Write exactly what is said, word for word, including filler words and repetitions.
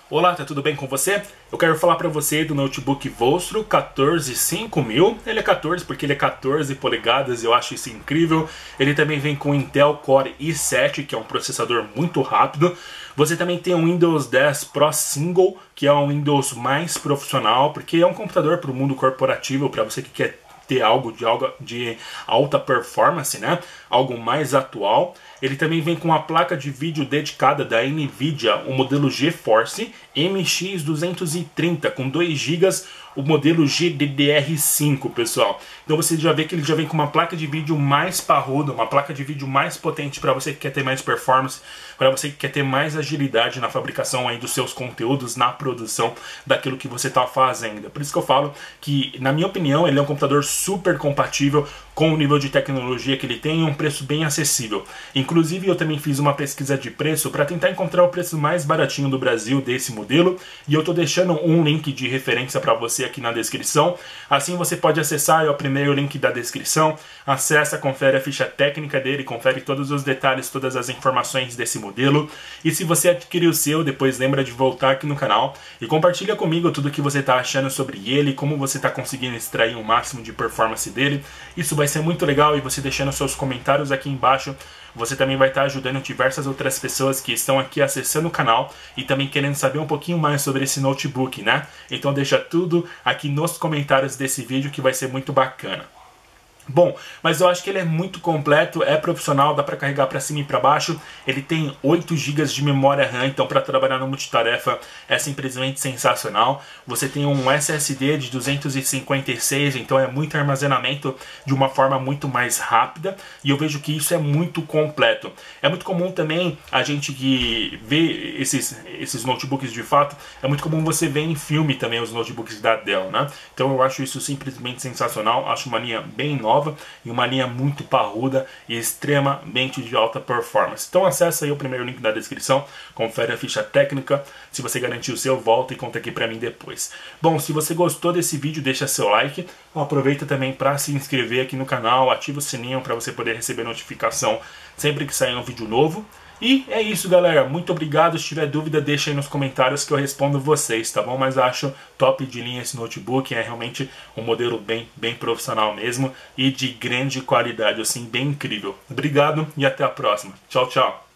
Olá, tá tudo bem com você? Eu quero falar para você do notebook Vostro quatorze cinco mil. Ele é quatorze porque ele é quatorze polegadas, eu acho isso incrível. Ele também vem com Intel Core i sete, que é um processador muito rápido. Você também tem o Windows dez Pro Single, que é um Windows mais profissional, porque é um computador para o mundo corporativo, para você que quer ter algo de, algo de alta performance, né? Algo mais atual. Ele também vem com uma placa de vídeo dedicada da Nvidia, o modelo GeForce M X duzentos e trinta com dois gigas, o modelo G D D R cinco, pessoal. Então você já vê que ele já vem com uma placa de vídeo mais parruda, uma placa de vídeo mais potente para você que quer ter mais performance, para você que quer ter mais agilidade na fabricação aí dos seus conteúdos, na produção daquilo que você está fazendo. Por isso que eu falo que, na minha opinião, ele é um computador super compatível com o nível de tecnologia que ele tem e um preço bem acessível. Inclusive, eu também fiz uma pesquisa de preço para tentar encontrar o preço mais baratinho do Brasil desse modelo, e eu estou deixando um link de referência para você aqui na descrição. Assim você pode acessar, é o primeiro link da descrição, acessa, confere a ficha técnica dele, confere todos os detalhes, todas as informações desse modelo. E se você adquirir o seu, depois lembra de voltar aqui no canal e compartilha comigo tudo o que você está achando sobre ele, como você está conseguindo extrair o máximo de performance dele. Isso vai ser muito legal, e você deixando seus comentários aqui embaixo, você também vai estar ajudando diversas outras pessoas que estão aqui acessando o canal e também querendo saber um pouquinho mais sobre esse notebook, né? Então deixa tudo aqui nos comentários desse vídeo que vai ser muito bacana. Bom, mas eu acho que ele é muito completo, é profissional, dá para carregar para cima e para baixo. Ele tem oito gigas de memória RAM, então para trabalhar no multitarefa é simplesmente sensacional. Você tem um S S D de duzentos e cinquenta e seis, então é muito armazenamento de uma forma muito mais rápida, e eu vejo que isso é muito completo. É muito comum também a gente que vê esses, esses notebooks de fato, é muito comum você ver em filme também os notebooks da Dell, né? Então eu acho isso simplesmente sensacional, acho uma linha bem nova e uma linha muito parruda e extremamente de alta performance. Então acessa aí o primeiro link da descrição, confere a ficha técnica. Se você garantir o seu, volta e conta aqui pra mim depois. Bom, se você gostou desse vídeo, deixa seu like. Aproveita também para se inscrever aqui no canal, ativa o sininho para você poder receber notificação sempre que sair um vídeo novo. E é isso, galera. Muito obrigado. Se tiver dúvida, deixa aí nos comentários que eu respondo vocês, tá bom? Mas acho top de linha esse notebook. É realmente um modelo bem, bem profissional mesmo e de grande qualidade, assim, bem incrível. Obrigado e até a próxima. Tchau, tchau.